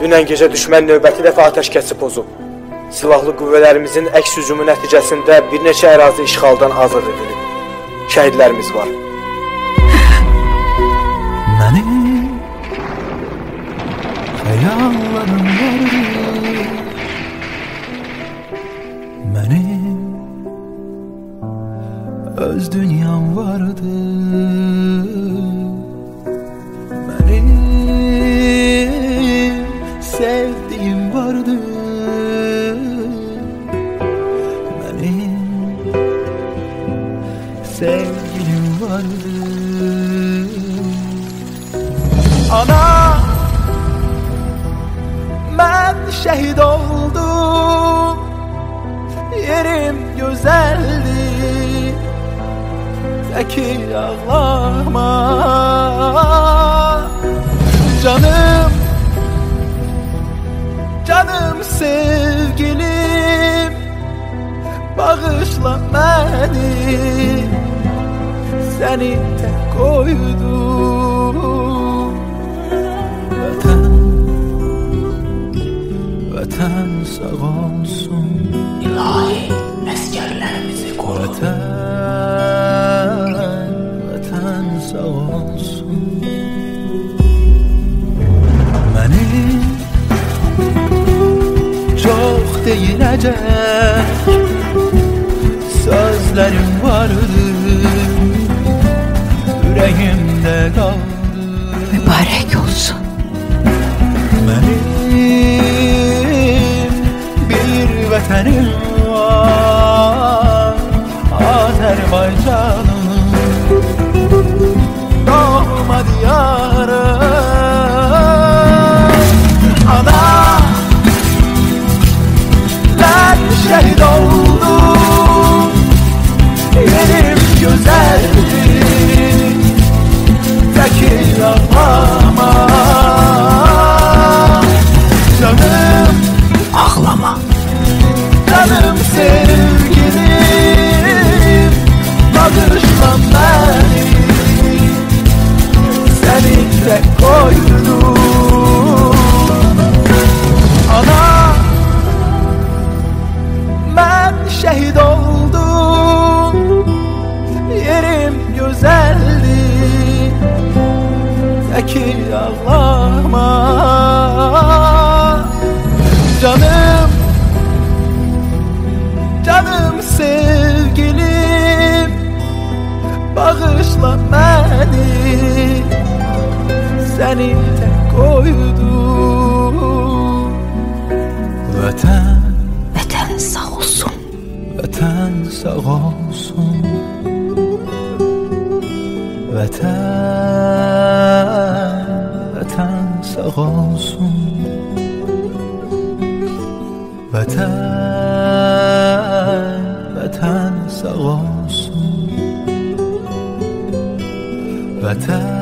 Dünən gecə düşmən növbəti dəfə atəşkəsi pozub. Silahlı qüvvələrimizin əks hücumu nəticəsində bir neçə ərazi işğaldan azad edilib. Şəhidlərimiz var. Mənim xəyallarım vardı, mənim öz dünyam vardı, mənim sevdiğim vardı, benim sevgilim vardı. Ana, ben şehit oldum, yerim güzeldi, Zeki ağlama canım. Canım sevgilim, bağışla beni, seni tek koydum. Vatan sağ olsun, İlahi əsgərlərimizi koru. Vatan sağ olsun. Benim çok değilecek sözlerim vardı, yüreğimde kaldı. Mübarek olsun. Benim bir vətənim var, Azərbaycanım, doğma diyarım. Ana, ben şehit oldum, yerim güzeldi, Zeki ağlama canım, Ağlama. canım sevgilim, bağışla beni, seni tek koydum. Ana, ben şehit oldum, yerim güzeldi, Zeki ağlama canım, canım sevgilim, bağışla beni, seni tek koydum. Vatan, Vətən sağ olsun. vatan sağ olsun. Vatan sağ olsun. Vatan sağ olsun. Vatan